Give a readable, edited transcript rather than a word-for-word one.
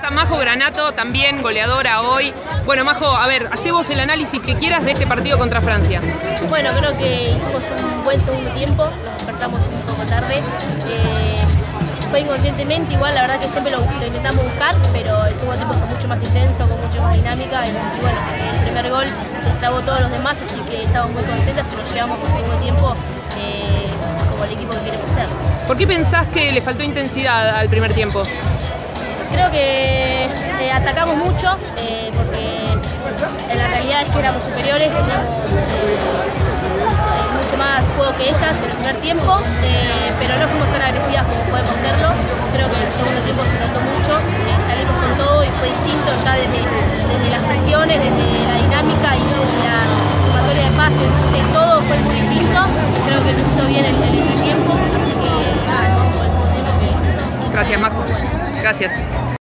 Está Majo Granato, también goleadora hoy. Bueno, Majo, a ver, hacé vos el análisis que quieras de este partido contra Francia. Bueno, creo que hicimos un buen segundo tiempo, nos despertamos un poco tarde. Fue inconscientemente, igual la verdad que siempre lo intentamos buscar, pero el segundo tiempo fue mucho más intenso, con mucho más dinámica y bueno, el primer gol destrabó todos los demás, así que estamos muy contentas y nos llevamos al segundo tiempo como el equipo que queremos ser. ¿Por qué pensás que le faltó intensidad al primer tiempo? Creo que atacamos mucho, porque la realidad es que éramos superiores, teníamos mucho más juego que ellas en el primer tiempo, pero no fuimos tan agresivas como podemos serlo. Creo que en el segundo tiempo se notó mucho, salimos con todo y fue distinto ya desde las presiones, desde la dinámica y la sumatoria de pases, todo fue muy distinto. Creo que nos hizo bien el entretiempo, así que nada, vamos por el segundo tiempo que Gracias, Majo. Gracias.